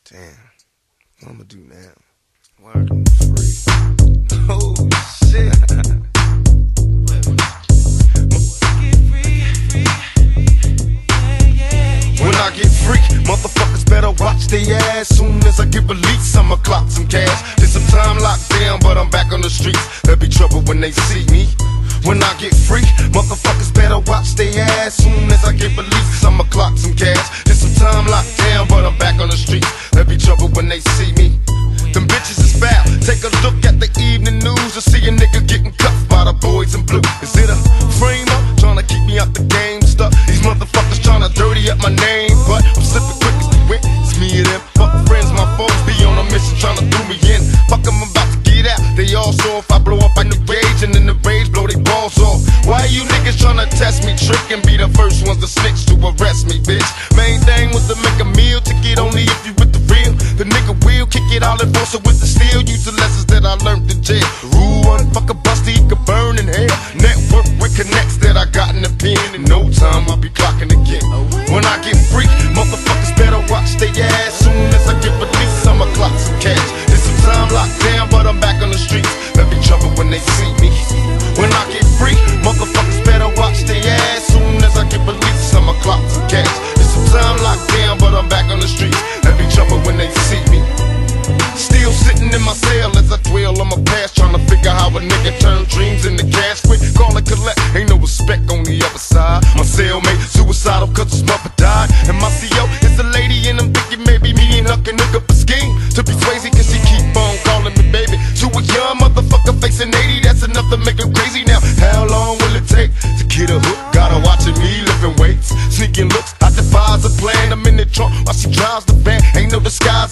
Damn, what I'ma do now? Working free. Oh shit. When I get free, motherfuckers better watch their ass. Soon as I get released, I'ma clock some cash. Did some time locked down, but I'm back on the streets. There'll be trouble when they see me. When I get free, motherfuckers better watch their ass. Soon as I get released, I'ma clock some cash. Did some time locked down, but I'm back on the streets. There'll be trouble when they see me. Them bitches is foul. Take a look at the evening news and see a nigga getting cuffed by the boys in blue. Is it a frame up trying to keep me out the game stuff? These motherfuckers trying to dirty up my name, but I'm slipping quick as the wind. It's me and them. Fuck friends, my foes be on a mission trying to throw me in. Fuck 'em, I'm about to get out. They all saw if I blow up in the rage, and in the rage blow they balls off. Why you niggas trying to test me, trick, and be the first ones to snitch to arrest me, bitch? Main thing was to make a meal ticket only if you with the real. The nigga will kick it all and force it with the steel. Use the lessons that I learned in jail. Rule one, fuck a buster, he could burn in hell. Network with connects that I got in the pen. In no time I'll be clocking again. When I get free, motherfuckers better watch their ass. Soon as I get released, I'ma clock some cash. There's some time locked down, but I'm back on the streets. There'll be trouble when they see me. When I get free, motherfuckers better watch their ass. Soon as I get released, I'ma clock some cash. There's some time locked down, but I'm back on the streets. There'll be trouble when they see me. Still sitting in my cell as I dwell on my past, trying to figure how a nigga turn dreams into cash. Quit, call it collect, ain't no respect on the other side. My cellmate suicidal cause his mother died, and my CO is a lady, and I'm thinking maybe me and her can hook up a scheme to be crazy, cause she keep on calling me baby. To a young motherfucker facing 80, that's enough to make him crazy. Now how long will it take to get a hook? Gotta watching me lifting weights, sneaking looks, I devise a plan. I'm in the trunk while she drives the van, ain't no disguise.